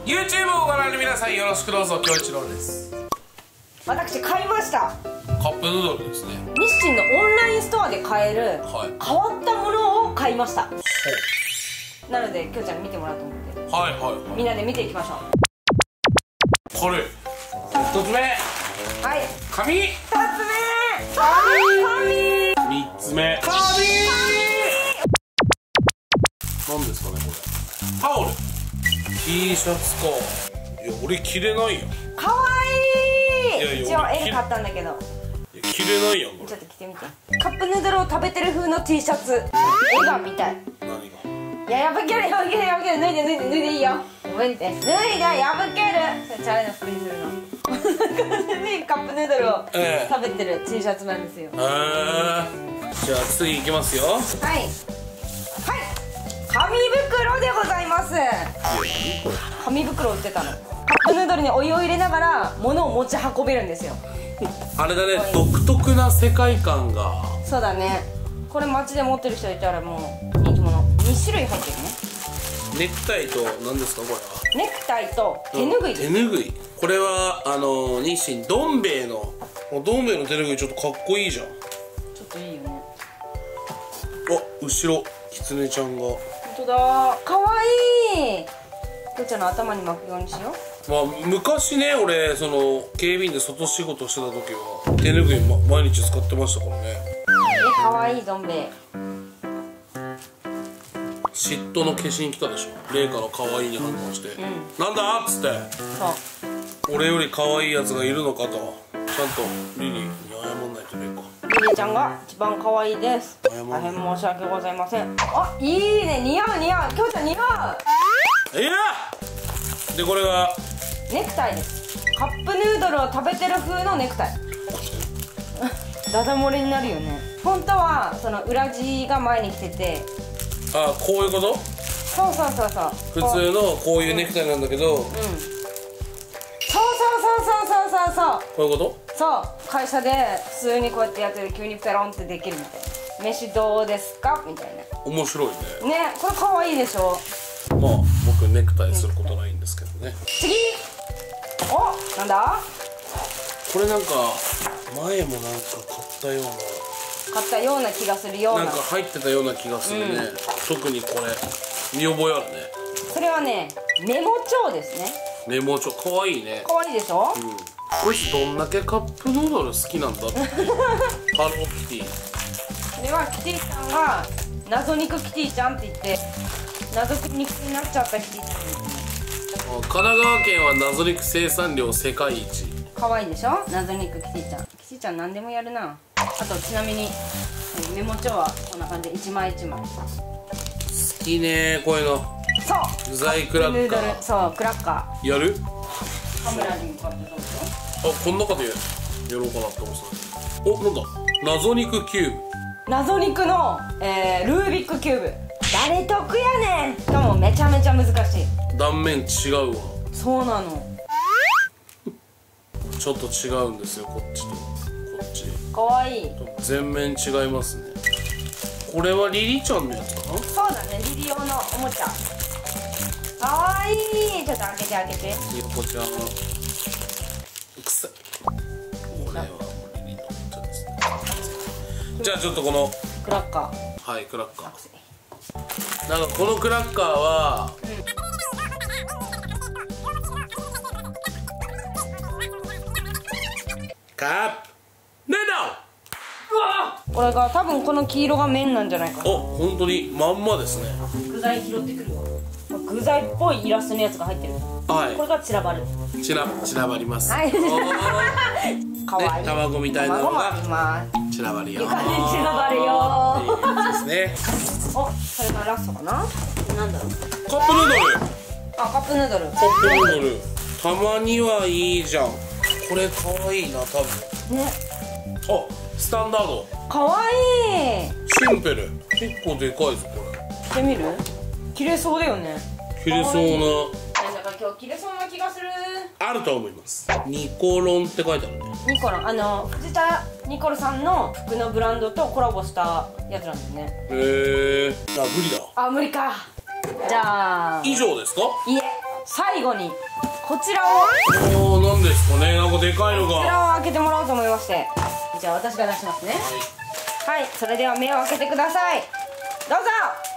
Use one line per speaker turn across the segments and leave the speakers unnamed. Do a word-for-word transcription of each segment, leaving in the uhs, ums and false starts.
ユーチューブ をご覧の皆さんよろしくどうぞ。京一郎です。
私買いました。
カップヌードルですね。
日清のオンラインストアで買える、はい、変わったものを買いました。なのできょうちゃんに見てもらおうと思って、はいはいはい、みんなで見ていきましょう。
軽い。一つ目、はい、紙。二つ
目、紙。
三つ目、紙。何ですかねこれ。タオル。T シャツか。いや俺着れないやん。
かわいい。いやいや一応 L 買ったんだけど。
いや着れないやんこれ。
ちょっと着てみて。カップヌードルを食べてる風の T シャツ。絵が見たい。
何が。
いや破ける破ける破ける。脱いで脱いで脱いでいいよ。ごめんって。脱いで破ける。それチャレの服にするの。こんな感じでカップヌードルを食べてる T シャツなんですよ。へえ。
じゃあ次いきますよ。はい。
紙袋でございます。紙袋売ってたの。カップヌードルにお湯を入れながら物を持ち運べるんですよ。
あれだね、独特な世界観が。
そうだね。これ街で持ってる人いたらもう人気者。に種類入ってるね。
ネクタイと何ですかこれは。
ネクタイと手ぬぐいです。
手ぬぐい。これはあの日清どん兵衛のどん兵衛の手ぬぐいちょっとかっこいいじゃん。
ちょっといいよね。
あ、後ろキツネちゃんが。
本当だ、かわいい。きょうちゃんの頭に巻くようにしよう。
まあ昔ね、俺その警備員で外仕事してた時は手ぬぐい、ま、毎日使ってましたからね。
え、かわいいどん兵衛。
嫉妬の消しに来たでしょ。麗華の可愛いに反応して、うん、なんだっつって。そう、俺より可愛いやつがいるのかとちゃんとリリーに謝んないと麗華。
リリーちゃんが一番可愛いです。大変申し訳ございません。あ、いいね、似合う似合う。きょうちゃん似合う。
いやでこれが
ネクタイです。カップヌードルを食べてる風のネクタイ。ダダ漏れになるよね。本当はその裏地が前に来てて。
あ、こういうこと。
そうそうそうそう。
普通のこういうネクタイなんだけど、うん、そうそう
そうそうそうそうそう。
こういうこと。そう、
会社で普通にこうやってやってる急にペロンってできるみたいな。飯どうですかみたいな。
面白いね。
ね、これ可愛いでしょ。
まあ僕ネクタイすることないんですけどね。
次、お、なんだ
これ。なんか前もなんか買ったような
買ったような気がするような。
なんか入ってたような気がするね、うん、特にこれ見覚えあるね。
それはね、メモ帳ですね。
メモ帳、かわいいね。
かわいいでしょ、うん、
こいつどんだけカップヌードル好きなんだって。ハローキティ。
それはキティちゃんが謎肉キティちゃんって言って謎肉になっちゃったキティちゃん。
神奈川県は謎肉生産量世界一。
かわいいでしょ、謎肉キティちゃん。キティちゃん何でもやるな。あとちなみにメモ帳はこんな感じで一枚一枚。好
きねこういうの。そう、具材クラッカー。
そう、クラッカー
やる。
カメラに向かってどうぞ。
あ、こん中でやろうかなって思ってた。お、なんだ、謎肉キューブ。
謎肉の、えー、ルービックキューブ。誰得やねん。しかもめちゃめちゃ難しい。断
面違うわ。
そうなの。
ちょっと違うんですよ、こっちとこっち。
かわいい。
全面違いますね。これはリリちゃんのやつかな。
そうだね、リリ用のおもちゃ。かわいい。ちょっと開けて開けて。
ひよこちゃんくさい。これはもうリリのおもちゃですね。じゃあちょっとこの
クラッカ
ー。はい、クラッカー。なんかこのクラッカーは、うん、カップヌードル。
これが多分この黄色が麺なんじゃないかな。
お、本当にまんまですね。
具材拾ってくるわ。具材っぽいイラストのやつが入ってる。はい。これが散らばる。
散ら散らばります。
はい。かわいい。
卵みたいなのが散らばるよ。
床に散らばるよ。
いいですね。
お、それがラストかな。なんだろう。
カップヌードル。
あ、カップヌードル。
カップヌードル。たまにはいいじゃん。これかわいいな、多分。ね。あ、スタンダード。
かわいい。
シンプル。結構でかいぞこれ。
着てみる？着れそうだよね。
着れそうな。
なんだか今日着れそうな気がする。
あると思います。ニコロンって書いてあるね。ニ
コロン、あの藤田ニコルさんの服のブランドとコラボしたやつなんだよね。
へえ。あ、無理だ。
あ、無理か。じゃあ。
以上ですか？
いえ、 最後にこちらを
おお、なんですかね、なんかでかいのが
こちらを開けてもらおうと思いまして、じゃあ私が出しますね。はい、はい、それでは目を開けてください。どうぞ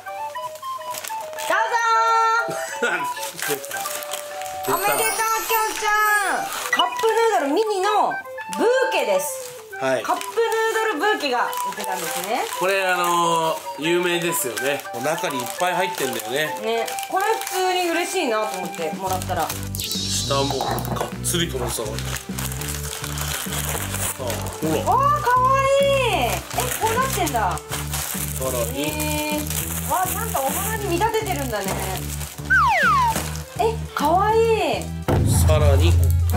どうぞおめでとう、きょうちゃん。カップヌードルミニのブーケです。はい、カップヌードルブーケが売ってたんですね。
これあのー、有名ですよね。中にいっぱい入ってんだよね。
ね、これ普通に嬉しいなと思ってもらったら、
下もがっつりとのさ、あ、ほら、
あー、かわいい。え、こうなってんだ。
さらに、
えー、わー、ちゃんとお花に見立ててるんだね。え、かわいい。
さらに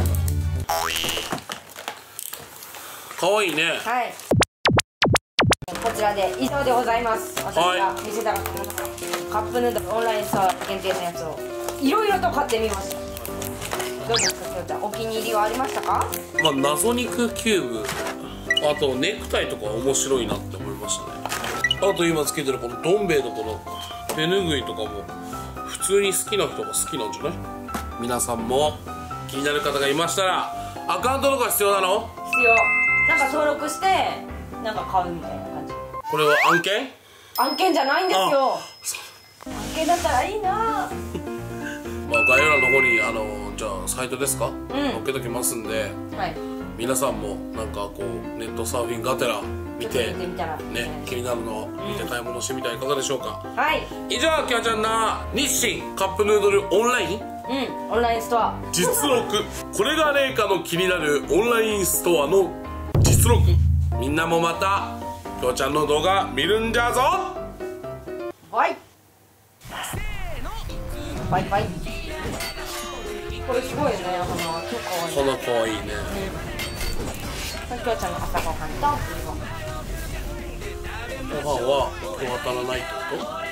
かわいいね。
はい、こちらで以上でございます。私が見せたかったものが、カップヌードルオンラインストア限定のやつをいろいろと買ってみました。どうですか、きょうちゃん、お気に入りはありましたか？
まあ、謎肉キューブ、あとネクタイとか面白いなって思いましたね。あと今つけてるこのどん兵衛のこの手ぬぐいとかも普通に好きな人が好きなんじゃない？皆さんも気になる方がいましたら、アカウントとか必要なの？
必要。なんか登録してなんか買うみたいな感じ。
これは案件？
案件じゃないんですよ。案件だったらいいな。まあ
概要欄の方にあのじゃあサイトですか、うん、載っけときますんで、はい、皆さんもなんかこうネットサーフィンがてら見てね、気になるのを見て買い物してみてはいかがでしょうか。はい、以上、きょうちゃんの日清カップヌードルオンライン、
うん、オンラインストア
実録、これが麗華の気になるオンラインストアの実録。みんなもまたきょうちゃんの動画見るんじゃぞ。
バイバイバイ。これすごいね、花かわいい。
花かわいいね。
きょうちゃんの朝ごはんと
ご飯は今日当たらないってこと？